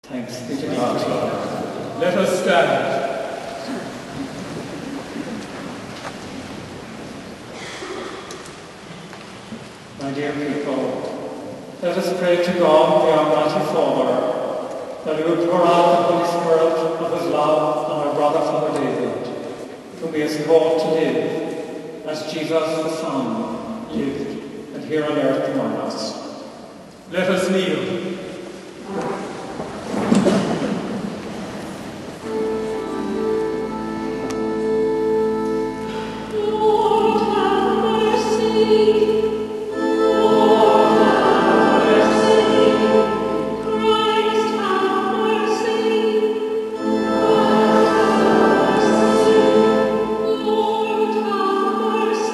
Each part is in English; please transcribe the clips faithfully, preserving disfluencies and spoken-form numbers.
Thanks be to God. Let us stand. My dear people, let us pray to God, the Almighty Father, that He would pour out the Holy Spirit of His love on our brother Father David, whom He has called to live, as Jesus the Son lived and here on earth among us. Let us kneel.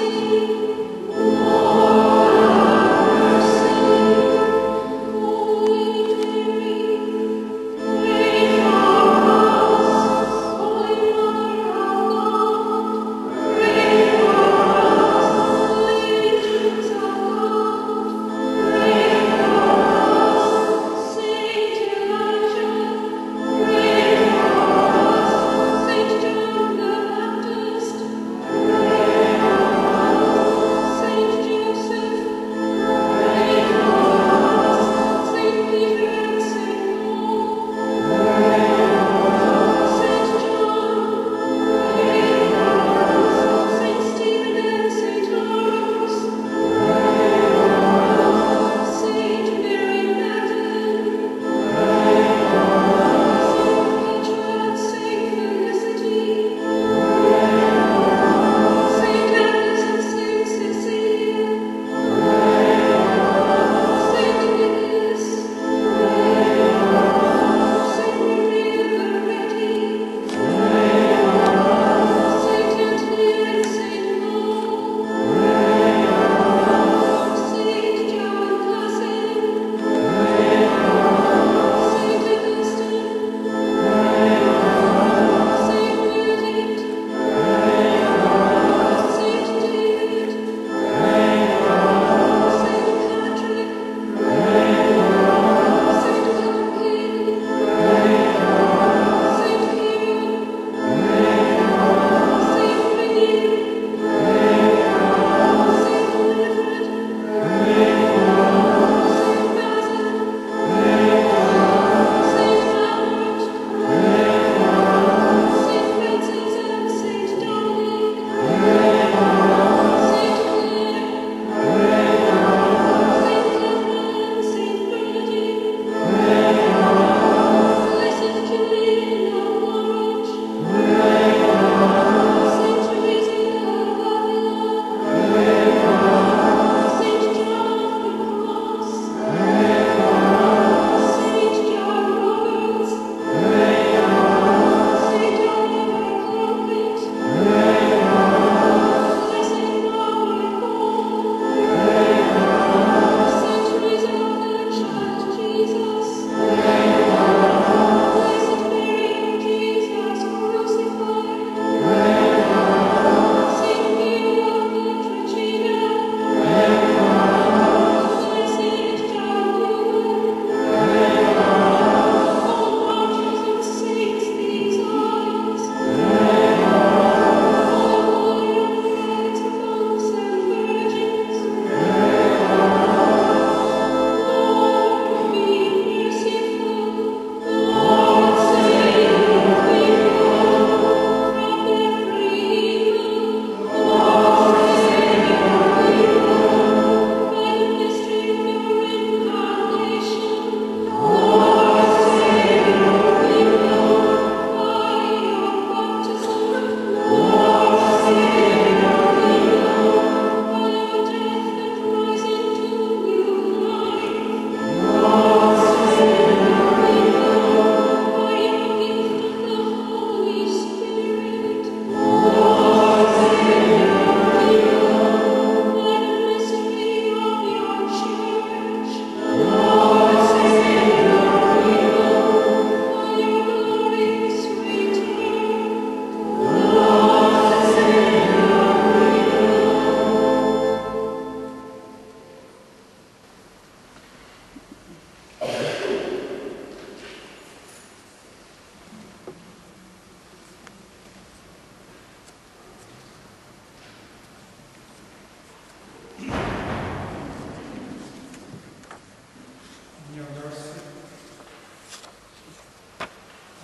Oh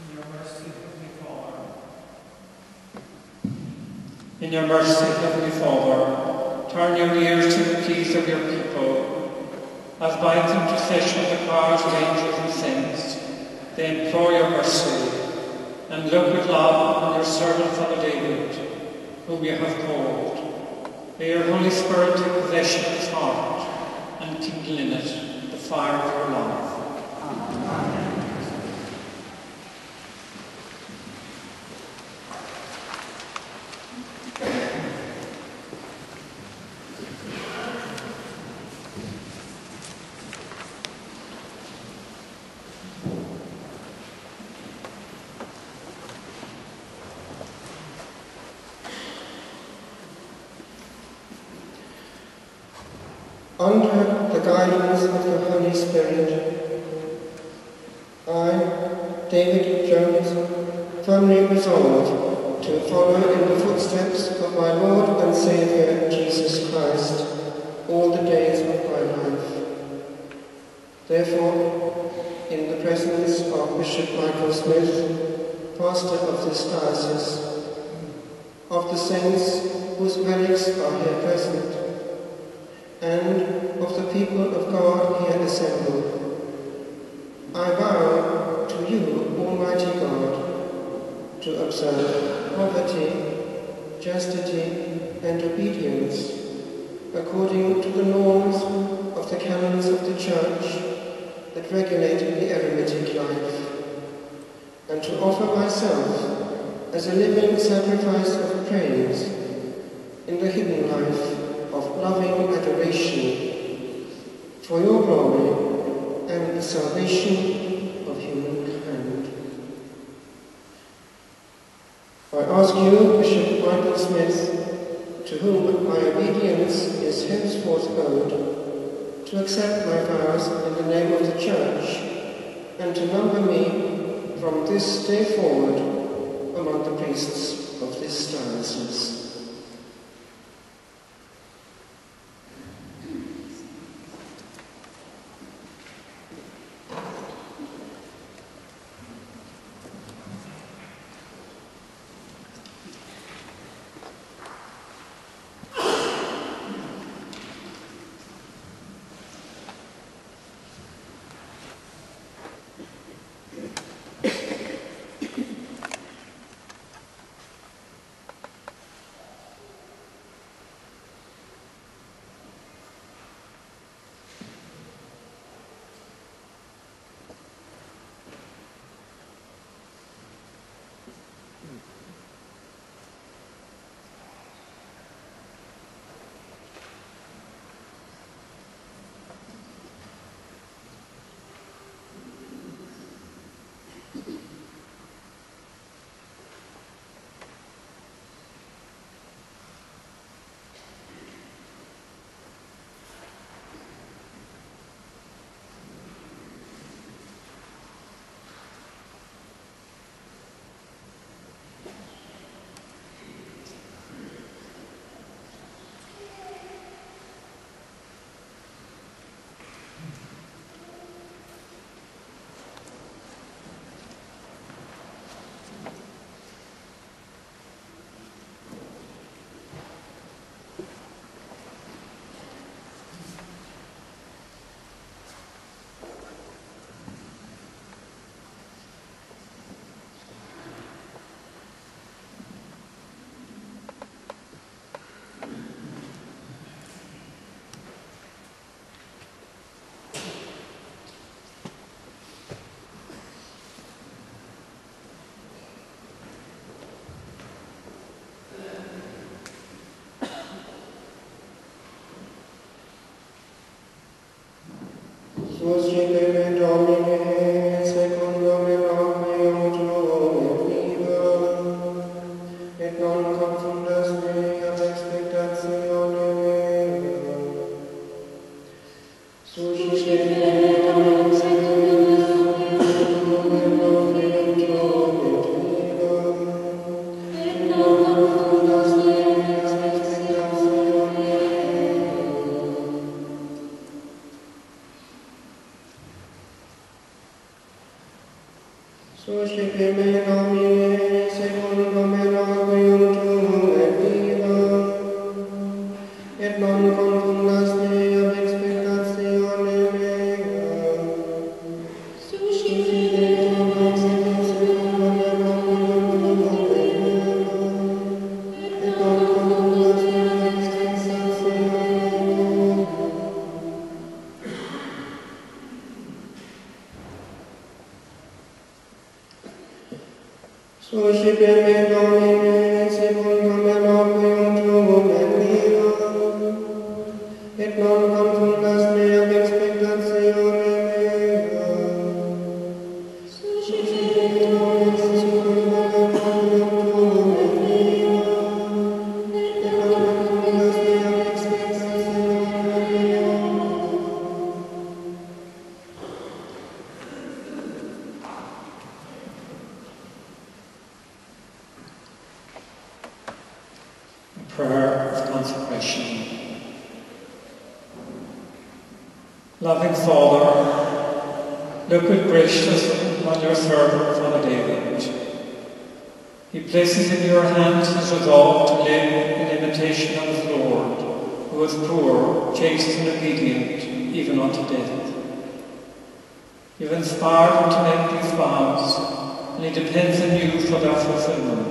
In your mercy, Heavenly Father, turn your ears to the pleas of your people, as by its intercession the choirs of angels and saints, they implore your mercy, and look with love on your servant Father David, whom you have called. May your Holy Spirit take possession of his heart, and kindle in it the fire of your love. Amen. Under the guidance of the Holy Spirit, I, David Jones, firmly resolve to follow in the footsteps of my Lord and Saviour Jesus Christ all the days of my life. Therefore, in the presence of Bishop Michael Smith, pastor of this diocese, of the saints whose relics are here present, and of the people of God here assembled, I vow to you, Almighty God, to observe poverty, chastity, and obedience according to the norms of the canons of the Church that regulate the eremitic life, and to offer myself as a living sacrifice of praise in the hidden life of loving adoration for your glory and the salvation of humankind. I ask you, Bishop Michael Smith, to whom my obedience is henceforth owed, to accept my vows in the name of the Church and to number me from this day forward among the priests of this diocese. Suscite Domine, secundum evangelio tuo et viva, et non confundas me ad expectatione mea. Suscite Domine, secundum evangelio tuo et viva, et non confundas me ad expectatione mea. Suscipe me Domine, secundo me loquium tuum et viva, et non confundas me ab expectatione mea. Suscipe me Domine, secundo me loquium tuum et viva, et non confundas me ab expectatione mea. Suscipe me Domine, secundo me loquium tuum et viva, et non confundas me ab expectatione mea. Suscipe me Domine, secundo me loquium tuum et viva, et non confundas me ab expectatione mea. Prayer of consecration. Loving Father, look with graciousness on your servant, Father David. He places in your hands his resolve to live in imitation of his Lord, who was poor, chaste and obedient, even unto death. You've inspired him to make these vows, and he depends on you for their fulfillment.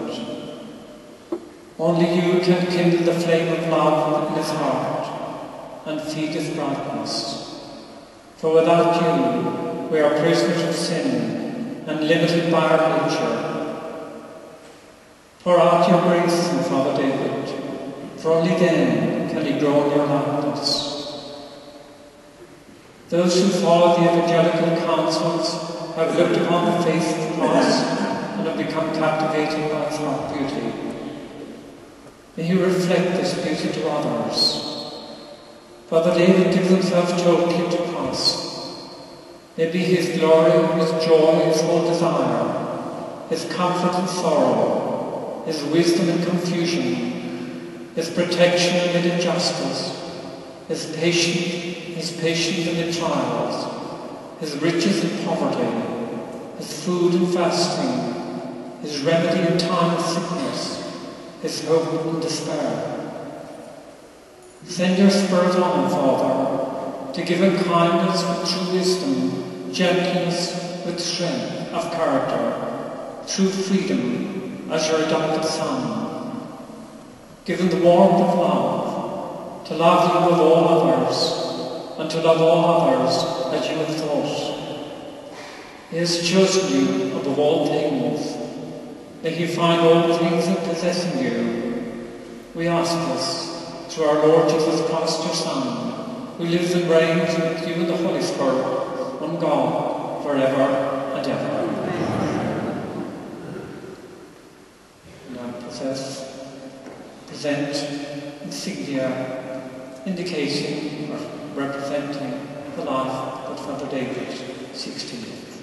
Only you can kindle the flame of love in his heart and feed his brightness. For without you, we are prisoners of sin and limited by our nature. Pour out your grace in Father David, for only then can he grow in your likeness. Those who follow the evangelical counsels have looked upon the face of the cross and have become captivated by its heart beauty. May he reflect this beauty to others. Father David gives himself totally to cross. May be his glory, his joy, his whole desire, his comfort and sorrow, his wisdom and confusion, his protection amid injustice, his patience, his patience amid trials, his riches and poverty, his food and fasting, his remedy in time of sickness, his hope and despair. Send your Spirit on him, Father, to give him kindness with true wisdom, gentleness with strength of character, true freedom as your adopted Son. Give him the warmth of love, to love you above all others, and to love all others as you have thought. He has chosen you above all things. May he find all things in possessing you. We ask this through our Lord Jesus Christ, your Son, who lives and reigns with you in the Holy Spirit, one God, forever and ever. Now possess, present insignia indicating or representing the life that Father David seeks to live.